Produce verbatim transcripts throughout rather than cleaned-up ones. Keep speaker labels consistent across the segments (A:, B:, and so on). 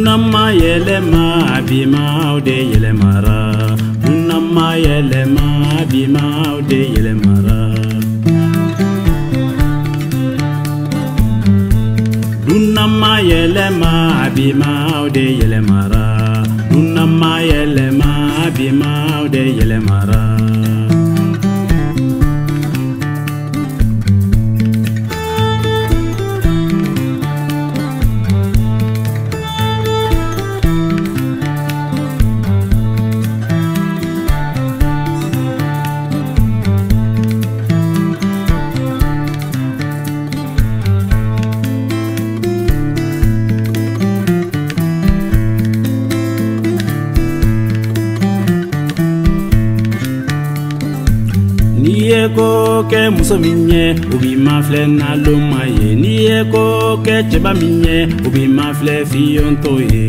A: Dunama yelema bima ode yelemara. Dunama yelema bima ode yelemara. Dunama yelema bima ode yelemara. Dunama yelema bima ode yelemara. Nieko ke muso minye ubi mafle na loma ye. Nieko ke cheba minye ubi mafle fiyonto ye.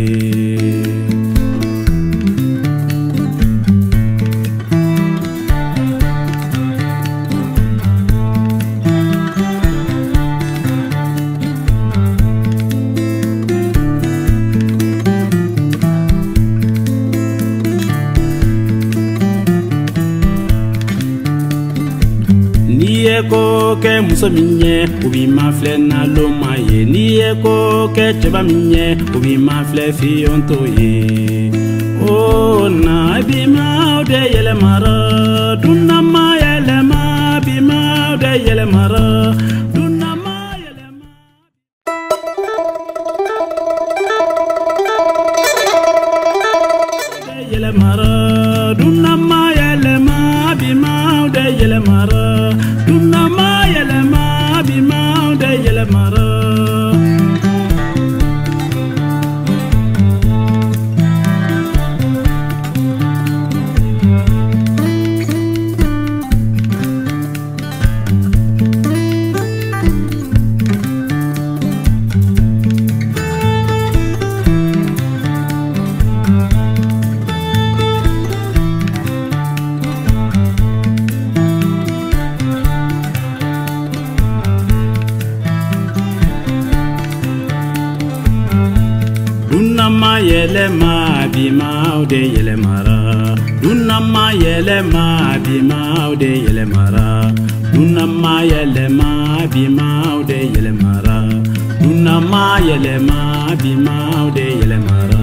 A: Nieko ke muso minye ubi mafle na loma ye. Nieko ke cheba minye ubi mafle fiyonto ye. Oh na bima ode yelemara. Dunama yelema bima ode yelemara. Dunama yelema ode yelemara. Dunama yelema bima ode yelemara. Dunama yelema bima ode yelemara. Dunama yelema bima ode yelemara. Dunama yelema bima ode yelemara. Dunama yelema bima ode yelemara. Dunama yelema bima ode yelemara.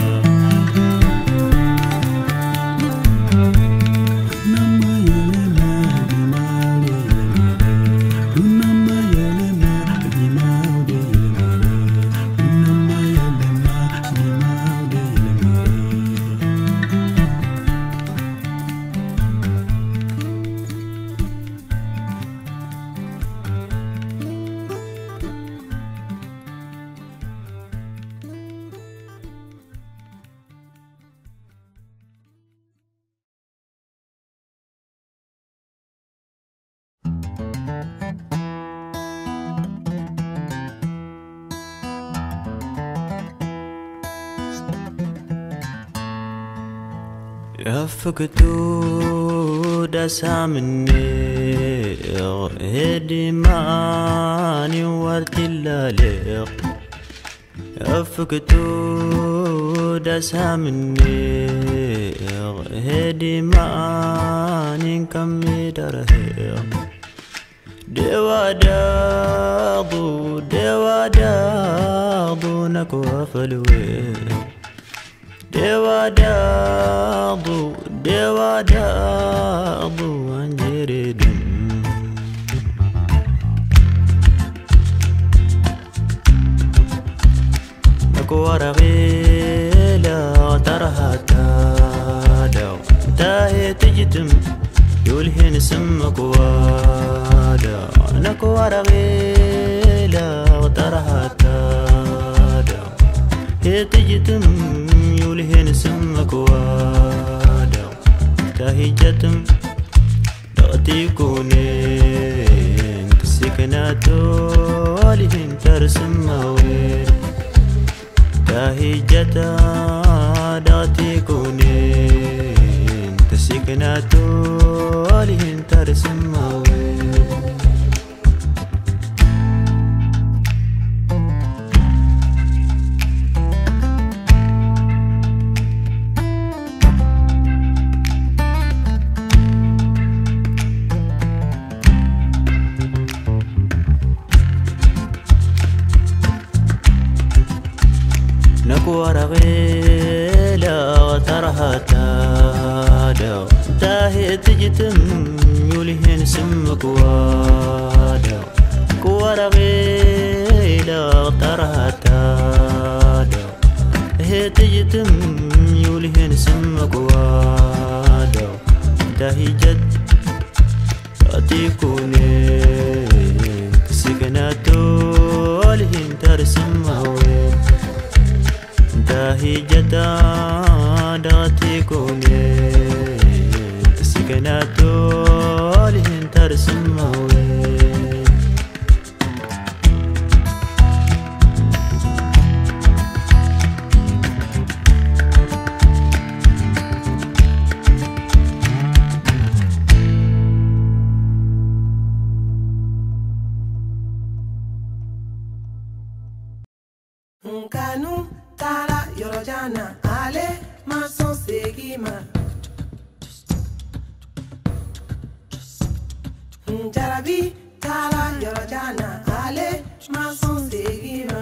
A: يفقدوا دسا مني هدي ماني ورد اللالق. يفقدوا دسا مني هدي ماني كمي درهق. دوا داضو دوا داضو نكو فلوي. Dewa dabu, dewa dabu anjiridum. Naku waragila tarahata daw. Tahe tijitum yulhin simmak wada. Naku waragila tarahata daw. He tijitum يولهن سمك وادع. تهجتم تأتيكونين كسكناتو لهن ترسم موين. تهجتا تأتيكونين كسكناتو لهن ترسم موين.
B: كورغيلا ترها تادا تاهي تجتم يولهن سمك وادا كورغيلا ترها تادا هي تجتم يولهن سمك وادا تاهي جد أتيكوني سكناتو لهن ترسمهوي تاهي جدا داتيكوني سكناتو لهن ترسمهوي
C: Nkanu tara yorojana ale mason segima Njarabi tara yorojana ale mason segima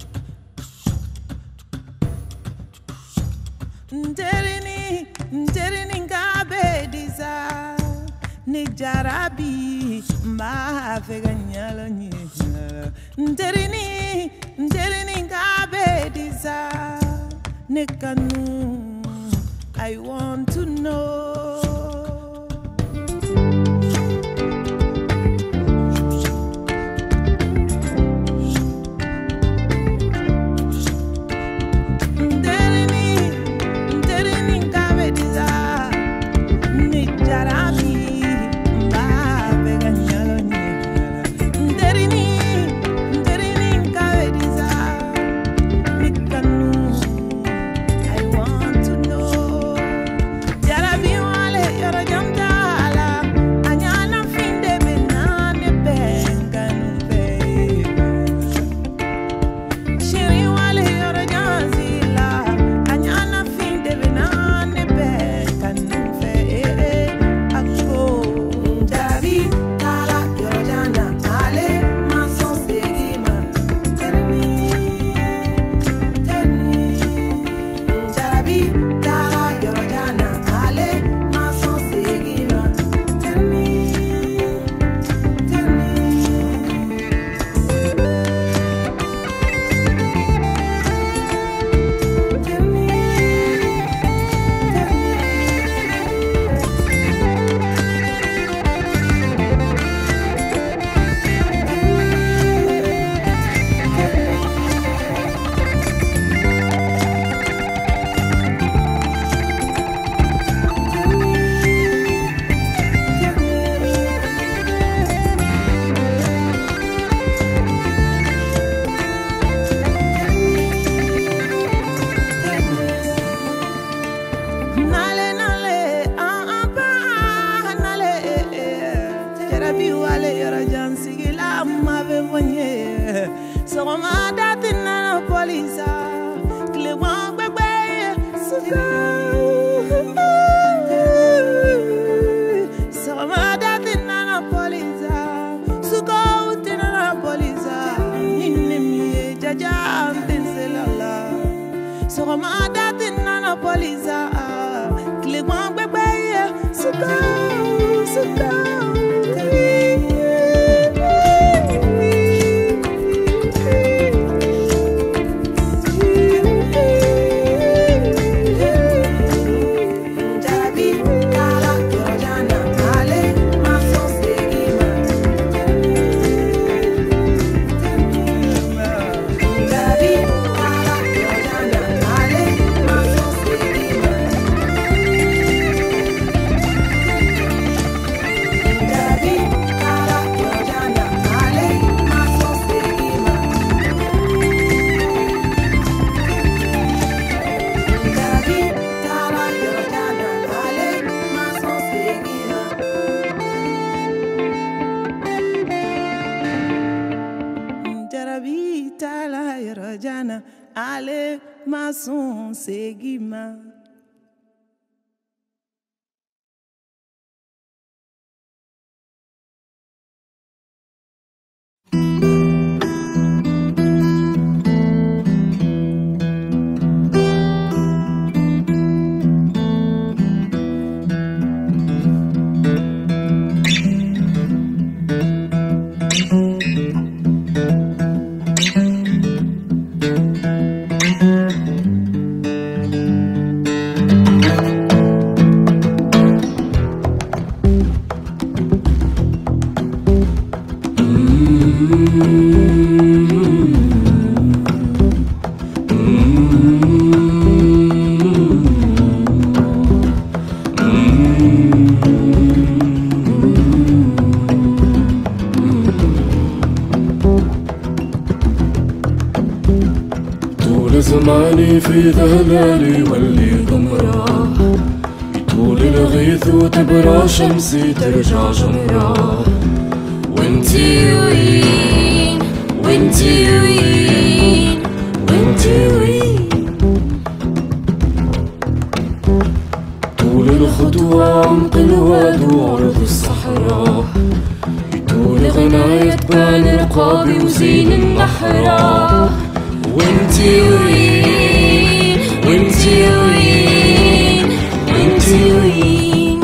C: Nterini nterini ngabe diza ni jarabi mba feganyalo nyi Nterini nterini ngabe diza ni kanu I want to know Ale mason segima
D: زماني في ذهلالي واللي ضمرة يطول الغيث وتبرى شمسي ترجع جمرة وانتي وين وانتي وين وانتي وين طول الخطوة عمق الواد وعرض الصحراء يطول غناية بان رقابي وزين النحرة وانتي وين وانتي وين وانتي وين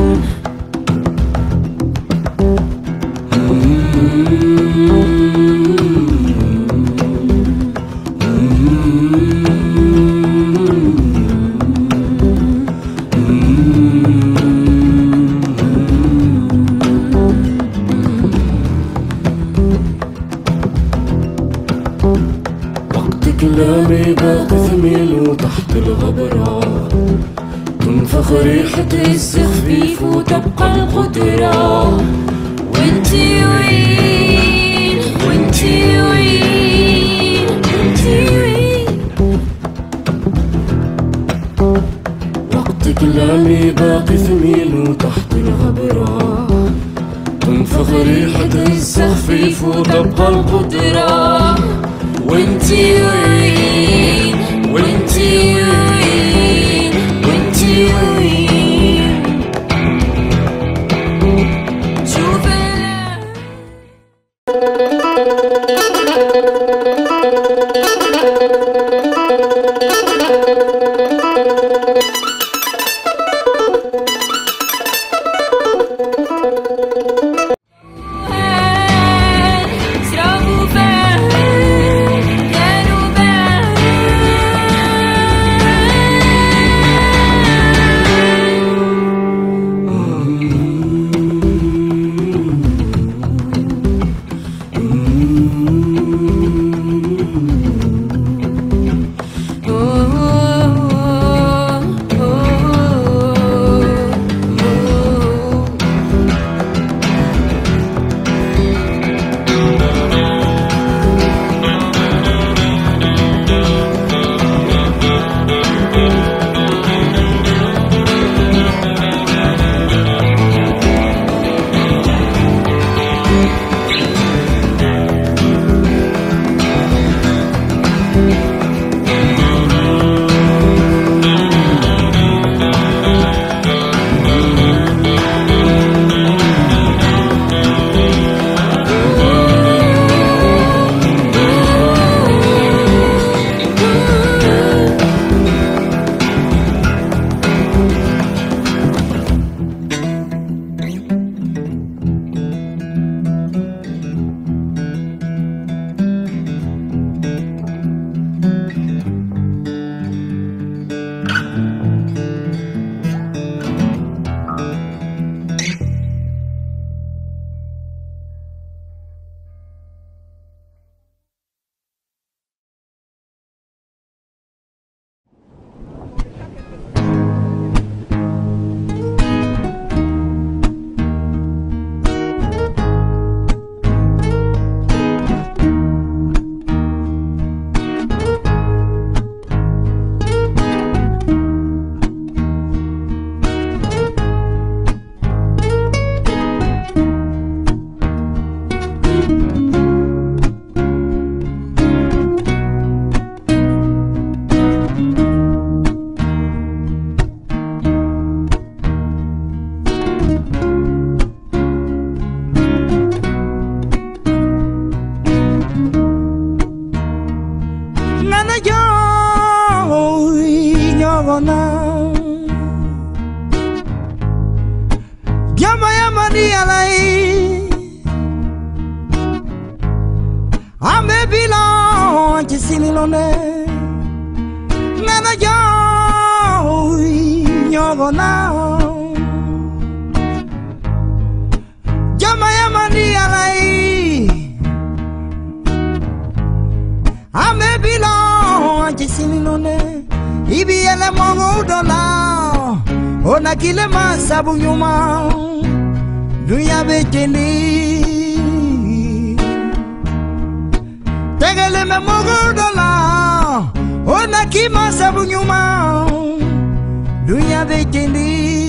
D: كلامي باقي ثميل وتحت الغبرة تنفخ ريحة السخفيف وتبقى القدرة وانتي وين وانتي وين وانتي وين وقت كلامي باقي ثميل وتحت الغبرة تنفخ ريحة السخفيف وتبقى القدرة وانتي وين وانتي وين وانتي وين شوف
E: ona kile masabu nyuma dunya bekendi tegele me mogodola ona ki masabu nyuma dunya bekendi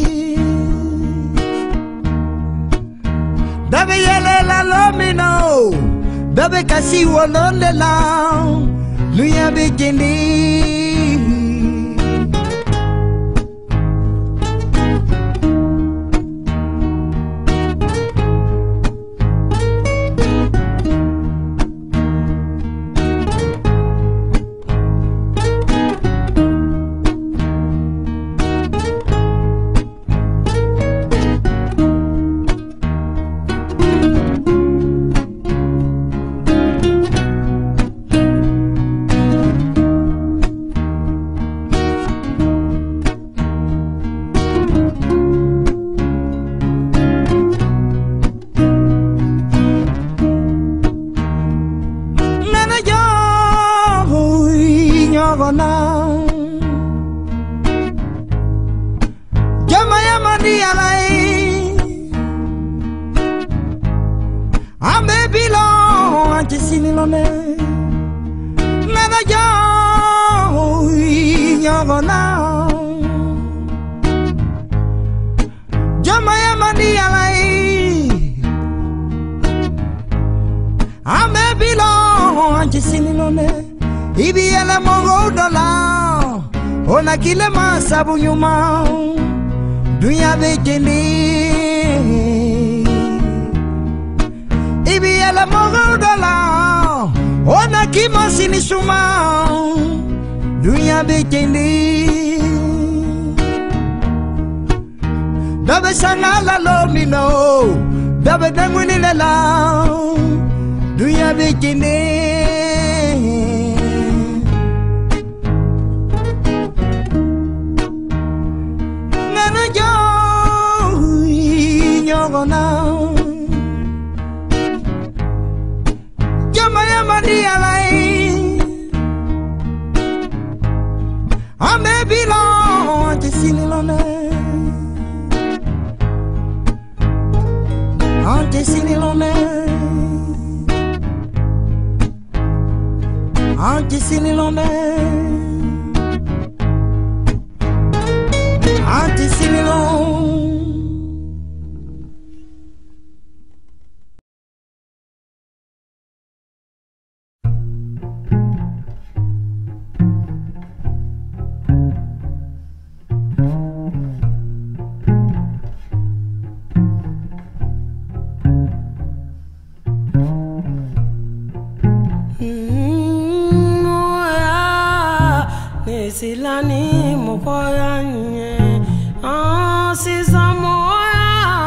E: dabe yele la lomino dabe kasi wolonde la dunya bekendi ona kile masabu nyuma dunya bekendi ibi ala mogodola ona kima sini suma dunya bekendi dabe sangala lomino dabe dangwini lela dunya bekendi now Jamaya Maria Lai I may belong to Sinilone Auntie Sinilone Auntie Sinilone Auntie Sinilone
D: Silani mokoyanye ah sisamoya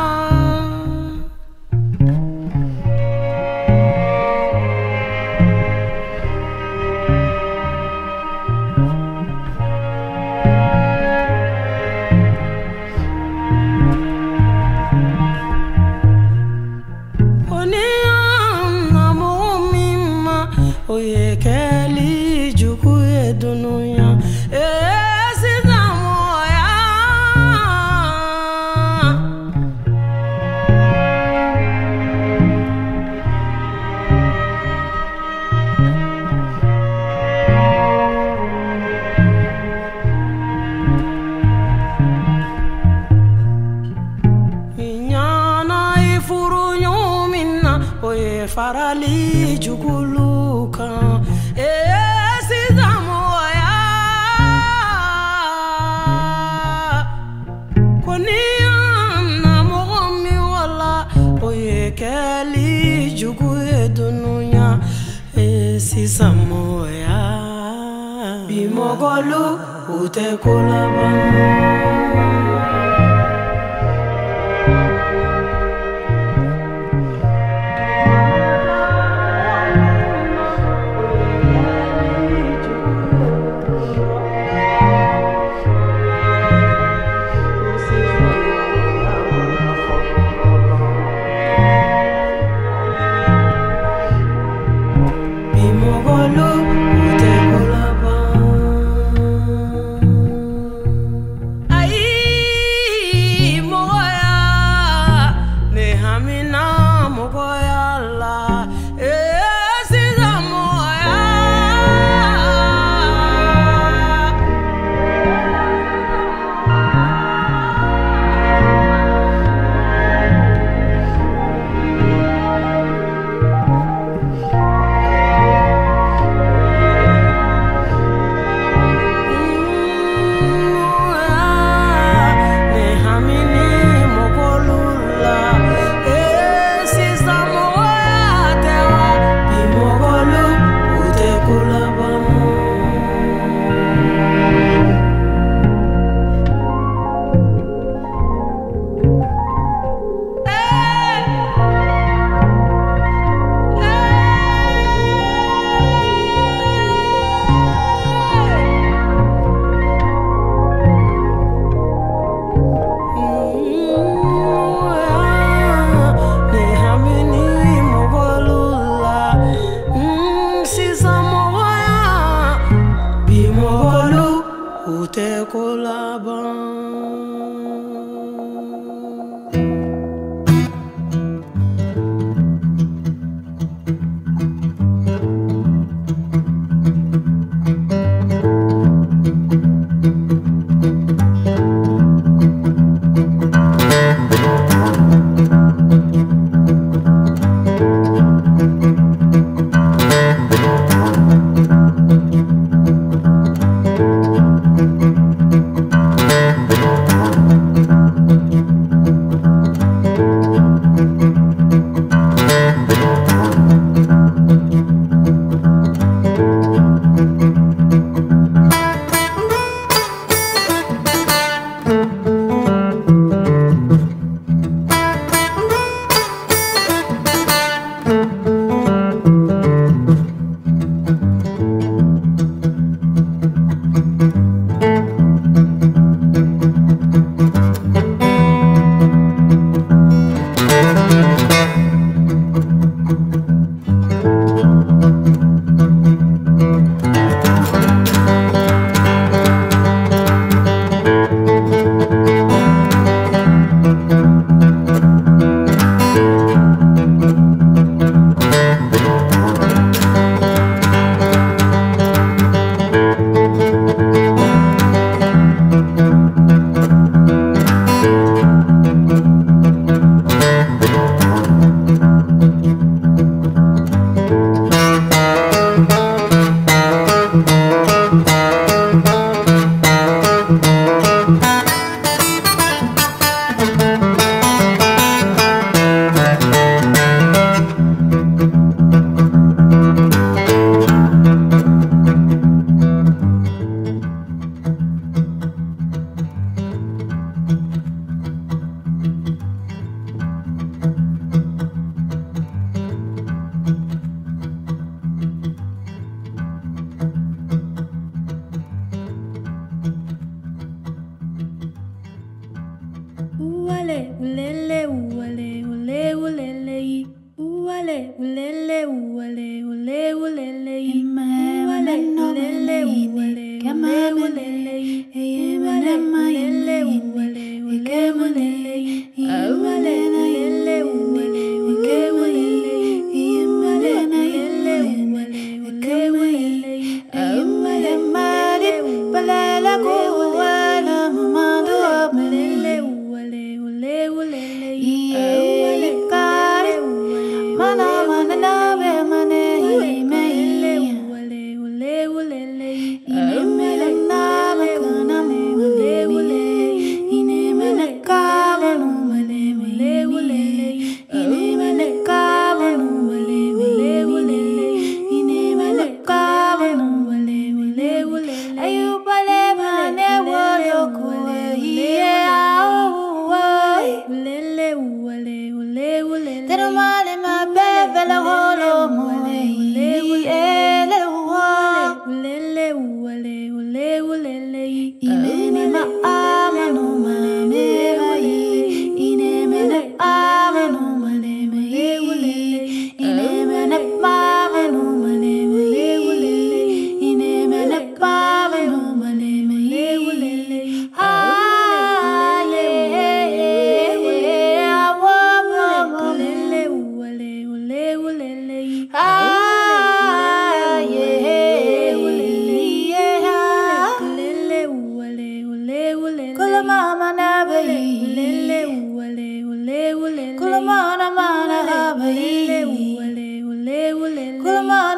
D: Onia mo mima oyekeli jukuye dunuya farali juguluka esizamoya koniana mogomi wala oyekeli juguye dununya esizamoya bimogolu utekolaba Ay
F: Kulama